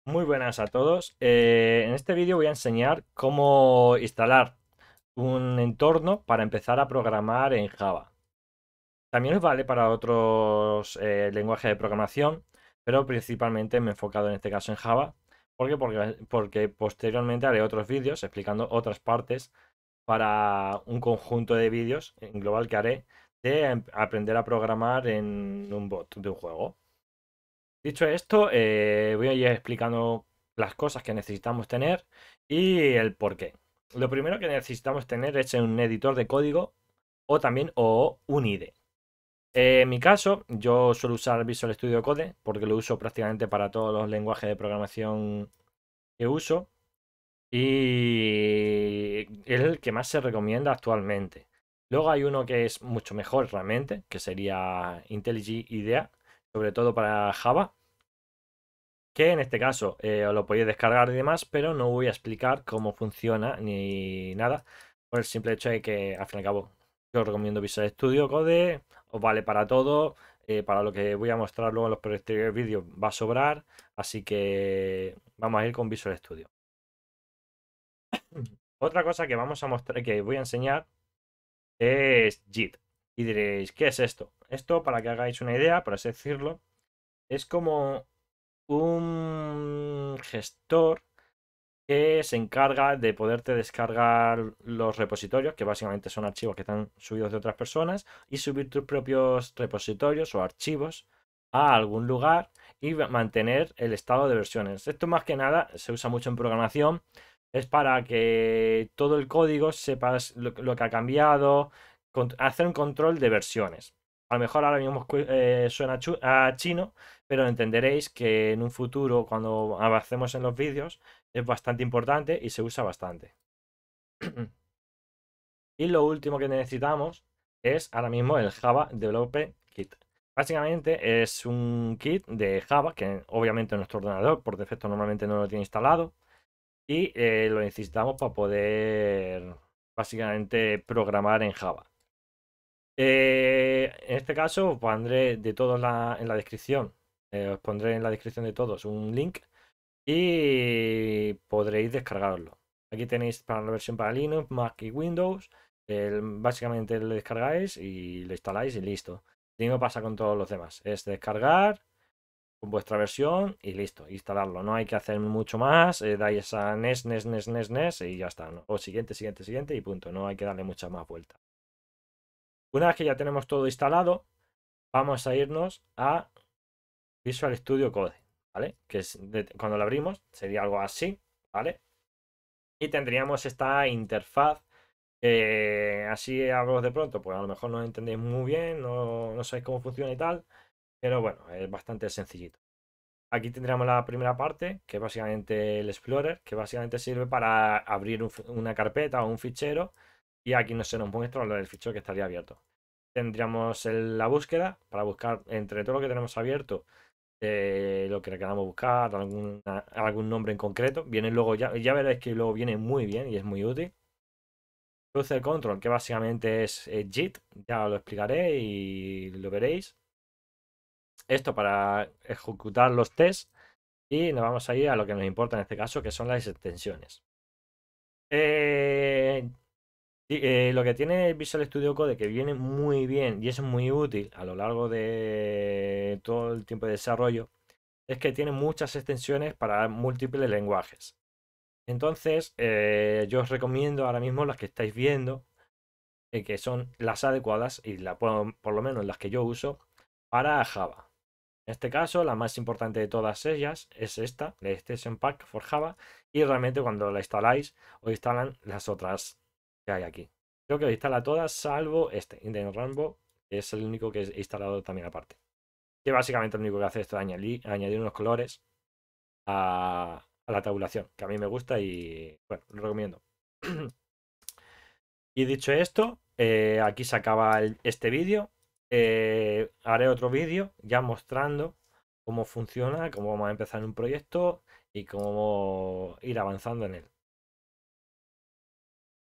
Muy buenas a todos. En este vídeo voy a enseñar cómo instalar un entorno para empezar a programar en Java. También os vale para otros lenguajes de programación, pero principalmente me he enfocado en este caso en Java. ¿Por qué? Porque posteriormente haré otros vídeos explicando otras partes para un conjunto de vídeos en global que haré de aprender a programar en un bot de un juego. Dicho esto, voy a ir explicando las cosas que necesitamos tener y el por qué. Lo primero que necesitamos tener es un editor de código o un IDE. En mi caso, yo suelo usar Visual Studio Code porque lo uso prácticamente para todos los lenguajes de programación que uso y es el que más se recomienda actualmente. Luego hay uno que es mucho mejor realmente, que sería IntelliJ IDEA, sobre todo para Java, que en este caso os lo podéis descargar y demás, pero no voy a explicar cómo funciona ni nada, por el simple hecho de que al fin y al cabo yo os recomiendo Visual Studio Code, os vale para todo, para lo que voy a mostrar luego en los posteriores vídeos va a sobrar, así que vamos a ir con Visual Studio. Otra cosa que vamos a mostrar, que voy a enseñar es JIT. Y diréis, ¿qué es esto? Esto, para que hagáis una idea, por así decirlo, es como un gestor que se encarga de poderte descargar los repositorios, que básicamente son archivos que están subidos de otras personas, y subir tus propios repositorios o archivos a algún lugar y mantener el estado de versiones. Esto más que nada se usa mucho en programación, es para que todo el código sepas lo que ha cambiado, hacer un control de versiones. A lo mejor ahora mismo suena a chino, pero entenderéis que en un futuro, cuando avancemos en los vídeos, es bastante importante y se usa bastante. Y lo último que necesitamos es ahora mismo el Java Developer Kit. Básicamente es un kit de Java que obviamente nuestro ordenador por defecto normalmente no lo tiene instalado y lo necesitamos para poder básicamente programar en Java. En este caso os pondré de todo en la descripción. Os pondré en la descripción de todos un link y podréis descargarlo. Aquí tenéis para la versión para Linux, Mac y Windows. Básicamente lo descargáis y lo instaláis y listo. Lo mismo pasa con todos los demás. Es descargar con vuestra versión y listo, instalarlo. No hay que hacer mucho más. Dais a NES, NES, NES, NES, NES y ya está, ¿no? O siguiente, siguiente, siguiente y punto. No hay que darle mucha más vuelta. Una vez que ya tenemos todo instalado, vamos a irnos a Visual Studio Code, ¿vale? Que es cuando lo abrimos sería algo así, ¿vale? Y tendríamos esta interfaz. Así hablo de pronto, pues a lo mejor no entendéis muy bien, no sabéis cómo funciona y tal, pero bueno, es bastante sencillito. Aquí tendríamos la primera parte, que es básicamente el Explorer, que básicamente sirve para abrir una carpeta o un fichero, y aquí no se nos muestra el fichero que estaría abierto. Tendríamos la búsqueda para buscar entre todo lo que tenemos abierto lo que queramos buscar, algún nombre en concreto. Viene luego, ya veréis que luego viene muy bien y es muy útil. Cruce control, que básicamente es JIT, ya lo explicaré y lo veréis. Esto para ejecutar los tests y nos vamos a ir a lo que nos importa en este caso, que son las extensiones. Eh, lo que tiene Visual Studio Code, que viene muy bien y es muy útil a lo largo de todo el tiempo de desarrollo, es que tiene muchas extensiones para múltiples lenguajes. Entonces, yo os recomiendo ahora mismo las que estáis viendo, que son las adecuadas y por lo menos las que yo uso para Java. En este caso, la más importante de todas ellas es esta, la Extension Pack for Java, y realmente cuando la instaláis, os instalan las otras que hay aquí. Creo que lo instala todas, salvo este, Indian Rainbow, que es el único que he instalado también aparte. Que básicamente lo único que hace esto es añadir unos colores a la tabulación, que a mí me gusta y bueno, lo recomiendo. Y dicho esto, aquí se acaba este vídeo. Haré otro vídeo ya mostrando cómo funciona, cómo vamos a empezar un proyecto y cómo ir avanzando en él.